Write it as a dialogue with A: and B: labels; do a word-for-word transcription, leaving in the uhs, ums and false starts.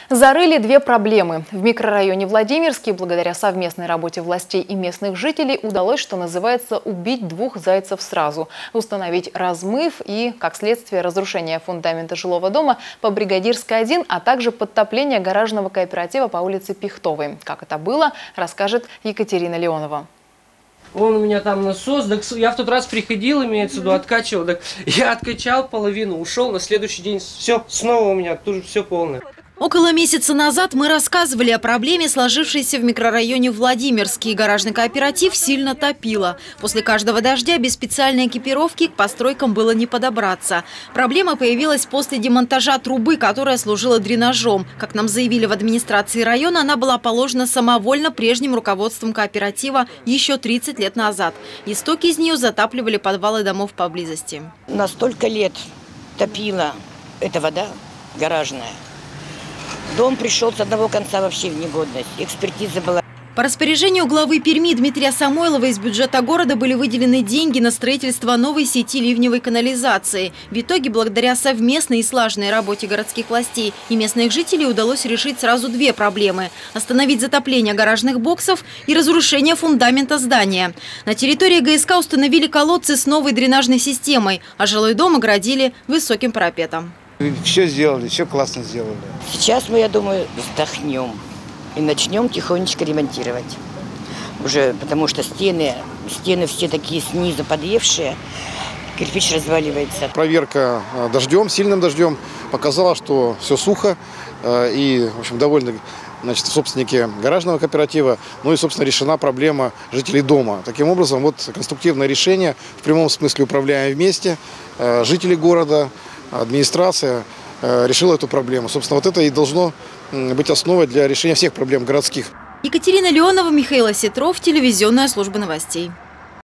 A: Зарыли две проблемы. В микрорайоне Владимирский благодаря совместной работе властей и местных жителей удалось, что называется, убить двух зайцев сразу. Установить размыв и, как следствие, разрушение фундамента жилого дома по Бригадирской один, а также подтопление гаражного кооператива по улице Пихтовой. Как это было, расскажет Екатерина Леонова.
B: Вон у меня там насос, так я в тот раз приходил, имеется в виду, откачивал, так я откачал половину, ушел, на следующий день все, снова у меня тоже все полное.
C: Около месяца назад мы рассказывали о проблеме, сложившейся в микрорайоне Владимирский. Гаражный кооператив сильно топило. После каждого дождя без специальной экипировки к постройкам было не подобраться. Проблема появилась после демонтажа трубы, которая служила дренажом. Как нам заявили в администрации района, она была положена самовольно прежним руководством кооператива еще тридцать лет назад. Истоки из нее затапливали подвалы домов поблизости.
D: На столько лет топила эта вода гаражная. Дом пришел с одного конца вообще в негодность. Экспертиза была.
C: По распоряжению главы Перми Дмитрия Самойлова из бюджета города были выделены деньги на строительство новой сети ливневой канализации. В итоге, благодаря совместной и слаженной работе городских властей и местных жителей удалось решить сразу две проблемы – остановить затопление гаражных боксов и разрушение фундамента здания. На территории ГСК установили колодцы с новой дренажной системой, а жилой дом оградили высоким парапетом.
E: Все сделали, все классно сделали.
D: Сейчас мы, я думаю, вздохнем и начнем тихонечко ремонтировать. Уже потому что стены, стены все такие снизу подъевшие, кирпич разваливается.
E: Проверка дождем, сильным дождем показала, что все сухо и, в общем, довольны, значит, собственники гаражного кооператива. Ну и, собственно, решена проблема жителей дома. Таким образом, вот конструктивное решение, в прямом смысле управляем вместе, жители города, администрация э, решила эту проблему. Собственно, вот это и должно быть основой для решения всех проблем городских.
C: Екатерина Леонова, Михаил Осетров, телевизионная служба новостей.